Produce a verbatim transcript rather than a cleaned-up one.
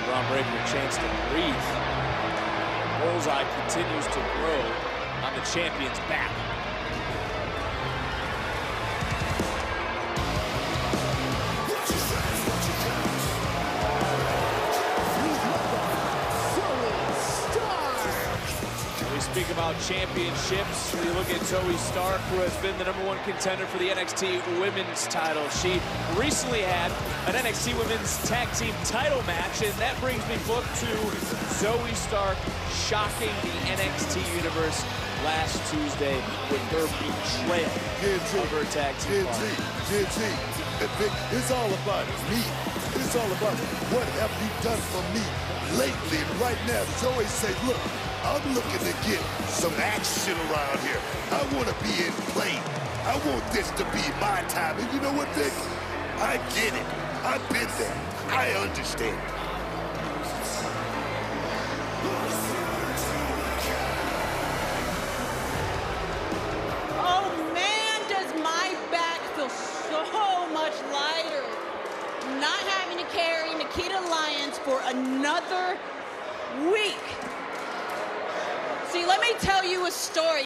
Bron Breakker a chance to breathe. Bullseye continues to grow on the champion's back. We speak about championships. We look at Zoey Stark, who has been the number one contender for the N X T Women's title. She recently had an N X T Women's Tag Team title match, and that brings me book to Zoey Stark shocking the N X T universe last Tuesday with her betrayal of her tag team partner. G G, Vic, it's all about me. It's all about what have you done for me lately. Right now, Zoey says, look, I'm looking to get some action around here. I want to be in play. I want this to be my time. And you know what, Vic? I get it. I've been there. I understand. Oh, man, does my back feel so much lighter. Not having to carry Nikkita Lyons for another week. See, let me tell you a story.